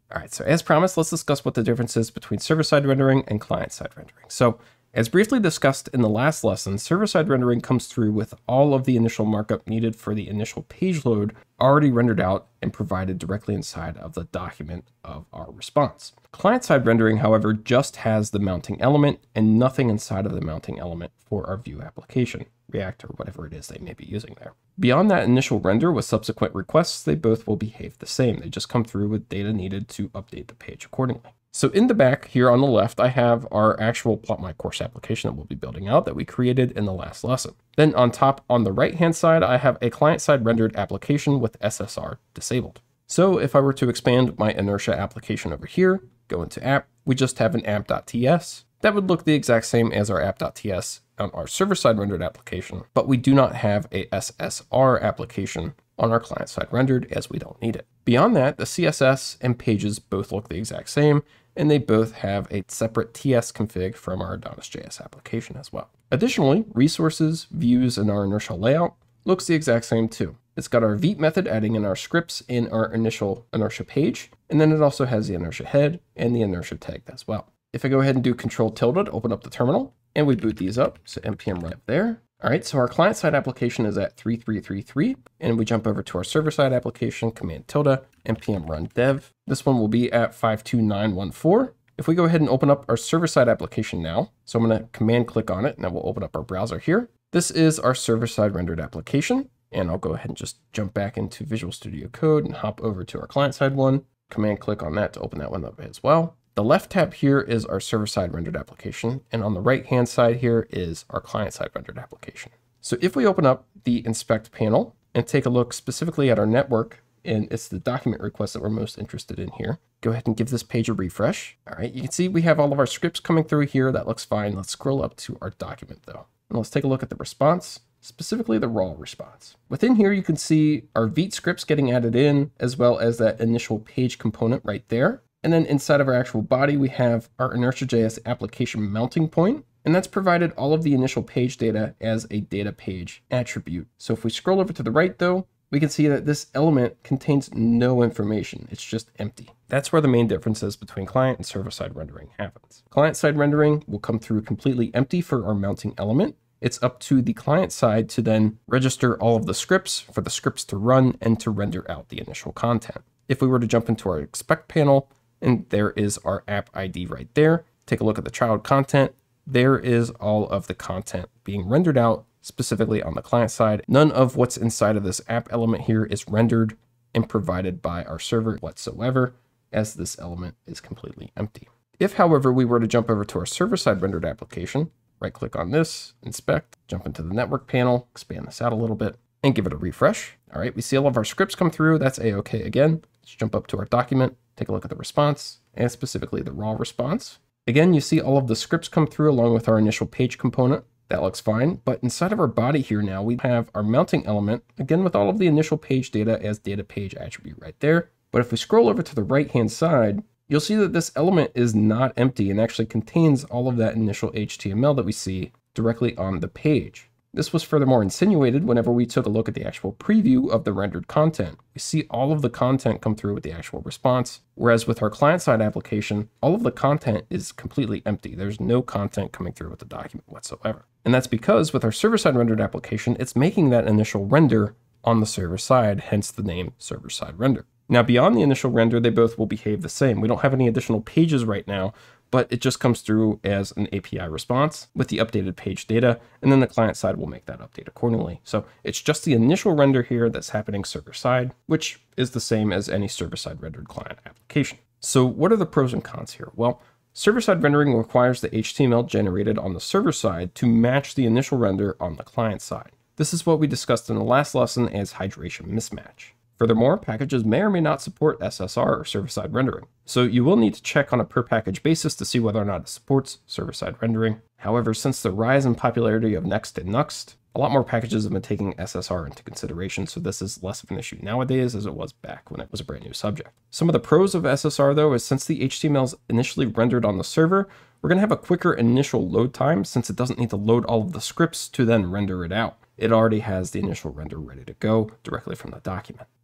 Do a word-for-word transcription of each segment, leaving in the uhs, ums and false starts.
All right, so as promised, let's discuss what the difference is between server-side rendering and client-side rendering. So as briefly discussed in the last lesson, server-side rendering comes through with all of the initial markup needed for the initial page load already rendered out and provided directly inside of the document of our response. Client-side rendering, however, just has the mounting element and nothing inside of the mounting element for our view application, React, or whatever it is they may be using there. Beyond that initial render with subsequent requests, they both will behave the same. They just come through with data needed to update the page accordingly. So in the back here on the left, I have our actual Plot My Course application that we'll be building out that we created in the last lesson. Then on top on the right-hand side, I have a client-side rendered application with S S R disabled. So if I were to expand my Inertia application over here, go into app, we just have an app.ts. That would look the exact same as our app.ts on our server-side rendered application, but we do not have a S S R application on our client-side rendered as we don't need it. Beyond that, the C S S and pages both look the exact same, and they both have a separate T S config from our AdonisJS application as well. Additionally, resources, views, and our Inertia layout looks the exact same too. It's got our Vite method adding in our scripts in our initial Inertia page, and then it also has the Inertia head and the Inertia tag as well. If I go ahead and do control tilde to open up the terminal, and we boot these up, so npm run up there. All right, so our client-side application is at three three three three, and we jump over to our server-side application, command tilde, npm run dev. This one will be at five two nine one four. If we go ahead and open up our server-side application now, so I'm gonna command click on it, and that will open up our browser here. This is our server-side rendered application, and I'll go ahead and just jump back into Visual Studio Code and hop over to our client-side one. Command click on that to open that one up as well. The left tab here is our server-side rendered application, and on the right-hand side here is our client-side rendered application. So if we open up the inspect panel and take a look specifically at our network, and it's the document request that we're most interested in here, go ahead and give this page a refresh. All right, you can see we have all of our scripts coming through here. That looks fine. Let's scroll up to our document though, and let's take a look at the response, specifically the raw response. Within here, you can see our Vite scripts getting added in, as well as that initial page component right there. And then inside of our actual body, we have our InertiaJS application mounting point, and that's provided all of the initial page data as a data page attribute. So if we scroll over to the right though, we can see that this element contains no information. It's just empty. That's where the main difference is between client and server-side rendering happens. Client-side rendering will come through completely empty for our mounting element. It's up to the client side to then register all of the scripts for the scripts to run and to render out the initial content. If we were to jump into our expect panel, and there is our app I D right there. Take a look at the child content. There is all of the content being rendered out specifically on the client side. None of what's inside of this app element here is rendered and provided by our server whatsoever, as this element is completely empty. If, however, we were to jump over to our server-side rendered application, right click on this, inspect, jump into the network panel, expand this out a little bit, and give it a refresh. All right, we see all of our scripts come through. That's a-okay again. Let's jump up to our document. Take a look at the response, and specifically the raw response. Again, you see all of the scripts come through along with our initial page component. That looks fine, but inside of our body here now, we have our mounting element, again with all of the initial page data as data page attribute right there. But if we scroll over to the right-hand side, you'll see that this element is not empty and actually contains all of that initial H T M L that we see directly on the page. This was furthermore insinuated whenever we took a look at the actual preview of the rendered content. We see all of the content come through with the actual response, whereas with our client-side application, all of the content is completely empty. There's no content coming through with the document whatsoever. And that's because with our server-side rendered application, it's making that initial render on the server side, hence the name server-side render. Now, beyond the initial render, they both will behave the same. We don't have any additional pages right now, but it just comes through as an A P I response with the updated page data, and then the client side will make that update accordingly. So it's just the initial render here that's happening server side, which is the same as any server-side rendered client application. So what are the pros and cons here? Well, server-side rendering requires the H T M L generated on the server side to match the initial render on the client side. This is what we discussed in the last lesson as hydration mismatch. Furthermore, packages may or may not support S S R or server-side rendering. So you will need to check on a per package basis to see whether or not it supports server-side rendering. However, since the rise in popularity of Next and Nuxt, a lot more packages have been taking S S R into consideration, so this is less of an issue nowadays as it was back when it was a brand new subject. Some of the pros of S S R though is since the H T M L is initially rendered on the server, we're going to have a quicker initial load time since it doesn't need to load all of the scripts to then render it out. It already has the initial render ready to go directly from the document.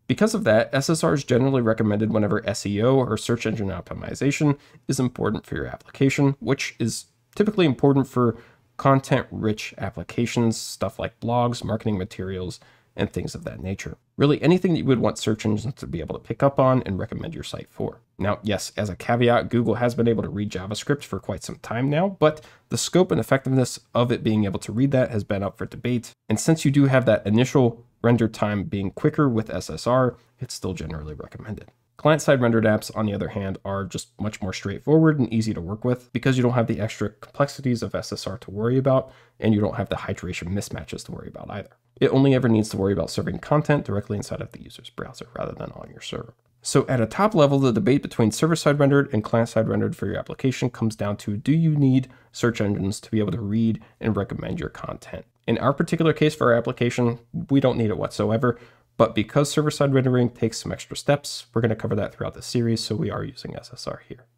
Because of that, S S R is generally recommended whenever S E O or search engine optimization is important for your application, which is typically important for content-rich applications, stuff like blogs, marketing materials, and things of that nature. Really anything that you would want search engines to be able to pick up on and recommend your site for. Now, yes, as a caveat, Google has been able to read JavaScript for quite some time now, but the scope and effectiveness of it being able to read that has been up for debate. And since you do have that initial render time being quicker with S S R, it's still generally recommended. Client-side rendered apps, on the other hand, are just much more straightforward and easy to work with because you don't have the extra complexities of S S R to worry about, and you don't have the hydration mismatches to worry about either. It only ever needs to worry about serving content directly inside of the user's browser rather than on your server. So at a top level, the debate between server-side rendered and client-side rendered for your application comes down to, do you need search engines to be able to read and recommend your content? In our particular case for our application, we don't need it whatsoever, but because server-side rendering takes some extra steps, we're going to cover that throughout the series, so we are using S S R here.